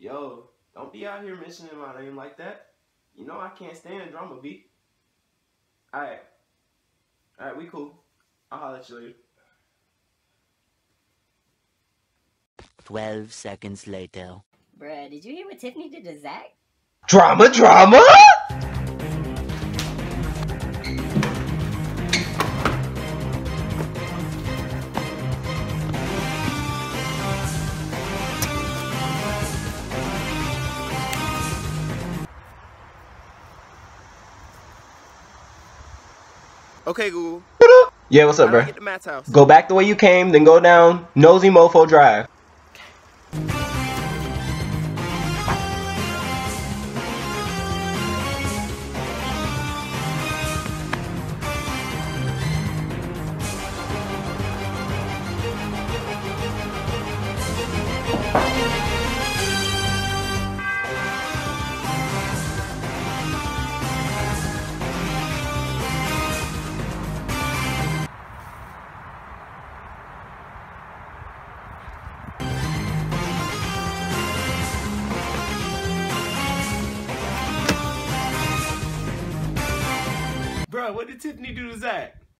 Yo, don't be out here mentioning my name like that. You know I can't stand drama, B. Alright, we cool. I'll holler at you later. 12 seconds later. Bruh, did you hear what Tiffany did to Zach? Drama? Okay, Google. Yeah, what's up, bro? Get to Matt's house. Go back the way you came, then go down Nosy Mofo Drive. Bro, what did Tiffany do to Zach?